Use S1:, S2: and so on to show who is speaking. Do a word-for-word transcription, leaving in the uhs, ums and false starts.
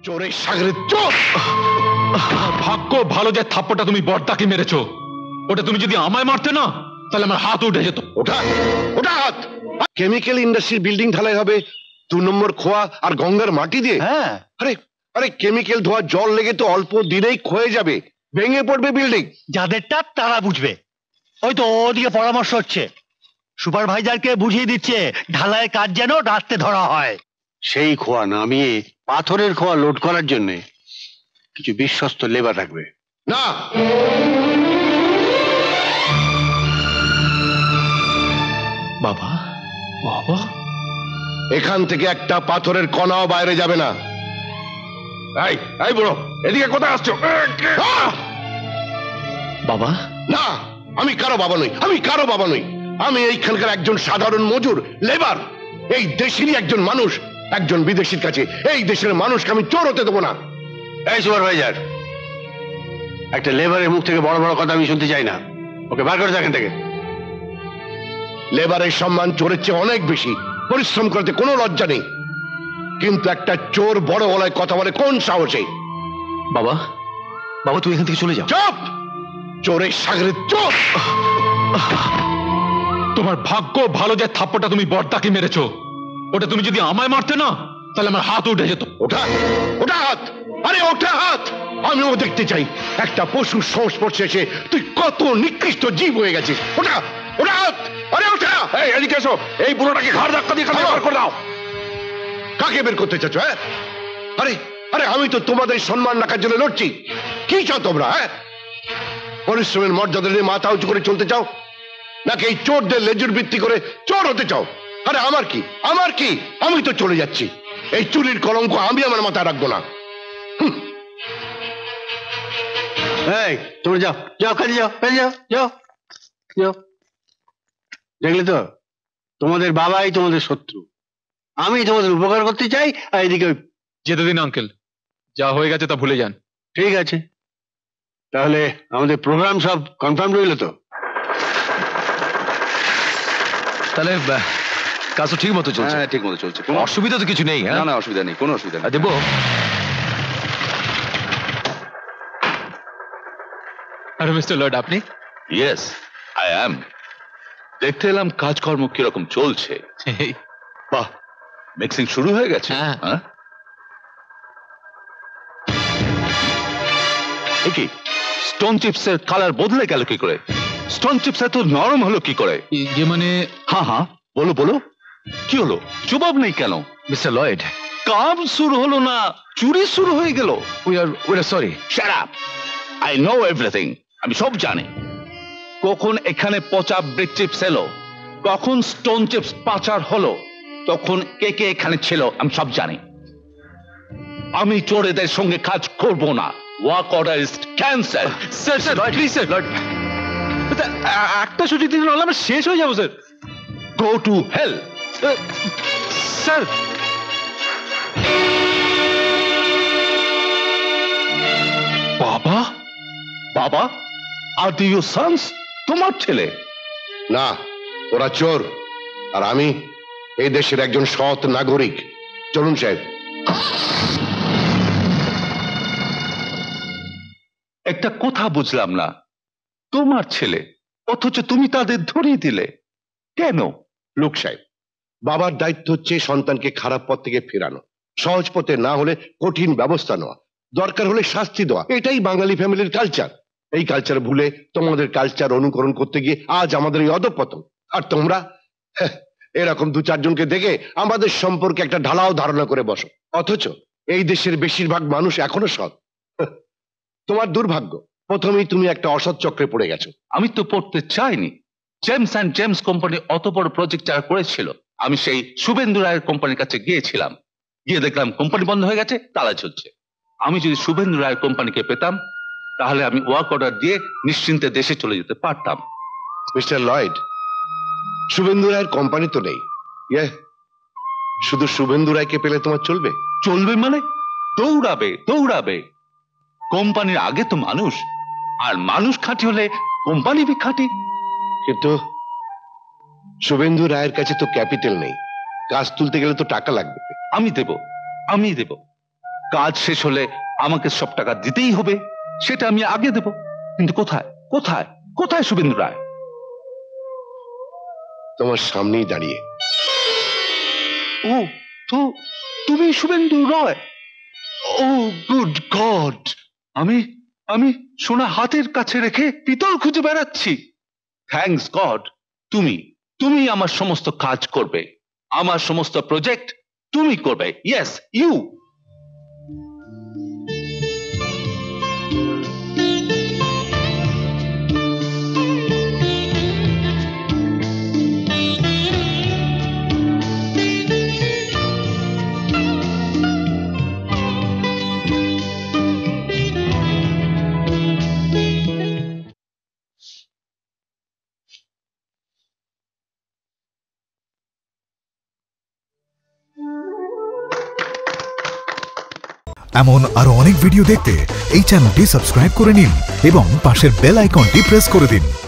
S1: চোরের সাগরে চোর। ভাগ্য ভালো যে থাপ্পড়টা তুমি বড়দাকে মেরেছো, ওটা তুমি যদি আমায় মারতে না তাহলে আমার হাত উঠে যেত। ওটা ওটা হাত। কেমিক্যাল ইন্ডাস্ট্রির বিল্ডিং ঢালাই হবে দু নম্বর খোয়া আর গঙ্গার মাটি দিয়ে। হ্যাঁ আরে আরে কেমিক্যাল ধোয়া জল লেগে তো অল্প দিনেই ক্ষয়ে যাবে, ভেঙে পড়বে বিল্ডিং।
S2: যাদেরটা তারা বুঝবে। ওই তো ওদিকে পরামর্শ হচ্ছে, সুপারভাইজারকে বুঝিয়ে দিচ্ছে ঢালাইয়ের কাজ যেন রাতে ধরা হয়।
S3: সেই খোয়া নামিয়ে পাথরের খোয়া লোড করার জন্য কিছু বিশ্বস্ত লেবার রাখবে।
S1: না, বাবা বাবা এখান থেকে একটা পাথরের কণাও বাইরে যাবে না। এই এই বুড়ো, এদিকে কোথায় আসছো? বাবা না, আমি কারো বাবা নই, আমি কারো বাবা নই। আমি এইখানকার একজন সাধারণ মজুর, লেবার। এই দেশেরই একজন মানুষ। একজন বিদেশির কাছে এই দেশের মানুষকে আমি চোর হতে দেবো না।
S3: এই সুপারভাইজার, একটা লেবারের মুখ থেকে বড় বড় কথা আমি শুনতে চাই না। ওকে বার করে এখান থেকে।
S1: লেবারের সম্মান চোরের চেয়ে অনেক বেশি, পরিশ্রম করতে কোনো লজ্জা নেই। কিন্তু একটা চোর বড় গলায় কথা বলে কোন সাহসে? বাবা বাবা তুমি এখান থেকে চলে যাও। চুপ! চোরের সাগরে চোর। তোমার ভাগ্য ভালো যে থাপ্পড়টা তুমি বড়দাকে মেরেছো, ওটা তুমি যদি আমায় মারতে না তাহলে আমার হাত উঠে যেত। ওটা ওটা হাত। আরে ওটা হাত। আমিও দেখতে চাই একটা পশুর সংস্পর্শে এসে তুই কত নিকৃষ্ট জীব হয়ে গেছিস। ওটা ওটা হাত। আরে ওটা। এই এদিকে এসো, এই বুড়োটাকে ঘাড় ধাক্কা দিয়ে খালি বের করে দাও। কাকে বের করতে চাচ্ছ? হ্যাঁ আরে আরে আমি তো তোমাদের সম্মান রাখার জন্য লড়ছি। কি চাও তোমরা? হ্যাঁ পরিশ্রমের মর্যাদা নিয়ে মাথা উঁচু করে চলতে চাও, নাকি এই চোরদের লেজুর ভিত্তি করে চোর হতে চাও? আরে আমার কি আমার কি আমি তো চলে যাচ্ছি। এই চুরির কলঙ্ক আমি আমার মাথায় রাখবো না।
S3: এই তুমি যাও যাও, কাজে যাও, কাজে যাও, যাও যাও। দেখলে তো, তোমাদের বাবাই তোমাদের শত্রু। আমি তোমাদের উপকার করতে চাই, আর এদিকে
S1: যেতে দিন আঙ্কেল, যা হয়ে গেছে তা ভুলে যান।
S3: ঠিক আছে, তাহলে আমাদের প্রোগ্রাম সব কনফার্ম রইল তো?
S1: তাহলে কাজ তো ঠিক মতো চলছে?
S4: হ্যাঁ ঠিক মতো চলছে, কোনো
S1: অসুবিধা তো কিছু নেই?
S4: না না অসুবিধা নেই, কোনো অসুবিধা নেই।
S1: দেবো। আরে মিস্টার লর্ড, আপনি?
S4: Yes I am. দেখতে এলাম কাজকর্ম কিরকম চলছে। বাহ, মিক্সিং শুরু হয়ে গেছে? হ্যাঁ। কি স্টোন চিপস এর কালার বদলে গেল কি করে? স্টোন চিপস এত নরম হলো কি করে?
S1: যে মানে
S4: হ্যাঁ হ্যাঁ বলো বলো, কি হলো? জবাব নেই কেন?
S1: মিস্টার লয়েড,
S4: কাম শুরু হলো না, চুরি শুরু হয়ে গেল।
S1: We are we are sorry.
S4: Shut up, I know everything. আমি সব জানি। কখন এখানে পচা ব্রিক চিপস এলো, কখন স্টোন চিপস পাচার হলো, তখন কে কে এখানে ছিল, আমি সব জানি। আমি চোরেদের সঙ্গে কাজ করব না। Work order is cancel.
S1: Sir sir please sir, Lord একটা ছুটি দিন হলে আমরা শেষ হয়ে যাবো sir.
S4: Go to hell.
S1: Sir
S4: বাবা বাবা আর দি ইউর সন্স? তোমার ছেলে?
S1: না, ওরা চোর আর আমি এই দেশের একজন সৎ নাগরিক। চলুন সাহেব।
S4: একটা কথা বুঝলাম না, তোমার ছেলে অথচ তুমি তাদের ধরিয়ে দিলে কেন?
S1: লোক সাহেব, বাবার দায়িত্ব হচ্ছে সন্তানকে খারাপ পথ থেকে ফেরানো, সহজ পথে না হলে কঠিন ব্যবস্থা নেওয়া, দরকার হলে শাস্তি দেওয়া। এটাই বাঙালি ফ্যামিলির কালচার। এই কালচার ভুলে তোমাদের কালচার অনুকরণ করতে গিয়ে আজ আমাদের এই অধঃপতন। আর তোমরা এরকম দু চারজনকে দেখে আমাদের সম্পর্কে একটা ঢালাও ধারণা করে বসো, অথচ এই দেশের বেশিরভাগ মানুষ এখনো সৎ। তোমার দুর্ভাগ্য, প্রথমেই তুমি একটা অসৎ চক্রে পড়ে গেছো।
S4: আমি তো পড়তে চাইনি। জেমস অ্যান্ড জেমস কোম্পানি অত বড় প্রজেক্ট যারা করেছিল, আমি সেই শুভেন্দু রায়ের কোম্পানির কাছে গিয়েছিলাম। গিয়ে দেখলাম কোম্পানি বন্ধ হয়ে গেছে, তালা ঝুলছে। আমি যদি শুভেন্দু রায়ের কোম্পানিকে পেতাম তাহলে আমি ওয়ার্ক অর্ডার দিয়ে নিশ্চিন্তে দেশে চলে যেতে পারতাম।
S1: মিস্টার লয়েড, শুভেন্দু রায়ের কোম্পানি তো নেই। ইয়ে, শুধু শুভেন্দু রায়কে পেলে তোমার চলবে?
S4: চলবে মানে? দৌড়াবে দৌড়াবে। কোম্পানির আগে তো মানুষ, আর মানুষ খাঁটি হলে কোম্পানি বি খাঁটি।
S1: কিন্তু শুভেন্দু রায়ের কাছে তো ক্যাপিটাল নেই, কাজ তুলতে গেলে তো টাকা লাগবে।
S4: আমি দেব, আমি দেব। কাজ শেষ হলে আমাকে সব টাকা দিতেই হবে, সেটা আমি আগে দেব। কিন্তু কোথায় কোথায় কোথায় শুভেন্দু রায়?
S5: তোমার সামনেই দাঁড়িয়ে।
S4: ও তো তুমি Shuvendu Roy? Oh good God, আমি আমি সোনা হাতের কাছে রেখে পিতল খুঁজে বেড়াচ্ছি। থ্যাঙ্কস গড, তুমি তুমি আমার সমস্ত কাজ করবে, আমার সমস্ত প্রজেক্ট তুমি করবে। Yes you.
S6: এমন আরো অনেক ভিডিও দেখতে এই চ্যানেলটি সাবস্ক্রাইব করে নিন এবং পাশের বেল আইকনটি প্রেস করে দিন।